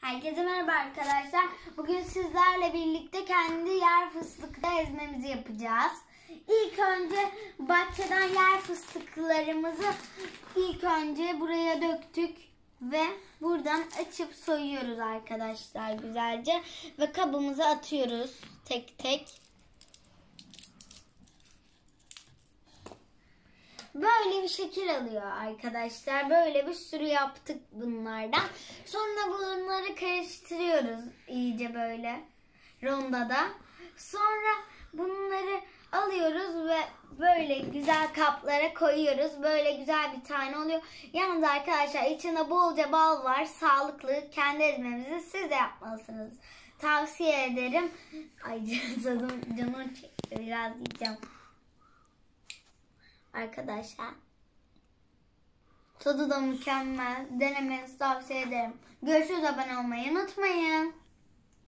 Herkese merhaba arkadaşlar. Bugün sizlerle birlikte kendi yer fıstıklı ezmemizi yapacağız. İlk önce bahçeden yer fıstıklarımızı buraya döktük ve buradan açıp soyuyoruz arkadaşlar güzelce ve kabımıza atıyoruz tek tek. Böyle bir şekil alıyor arkadaşlar. Böyle bir sürü yaptık bunlardan. Sonra bunları karıştırıyoruz iyice böyle rondada. Sonra bunları alıyoruz ve böyle güzel kaplara koyuyoruz. Böyle güzel bir tane oluyor. Yalnız arkadaşlar içinde bolca bal var. Sağlıklı kendi ezmemizi siz de yapmalısınız. Tavsiye ederim. Ay canım çekti. Biraz yiyeceğim. Arkadaşlar tadı da mükemmel. Denemenizi tavsiye ederim. Görüşürüz. Abone olmayı unutmayın.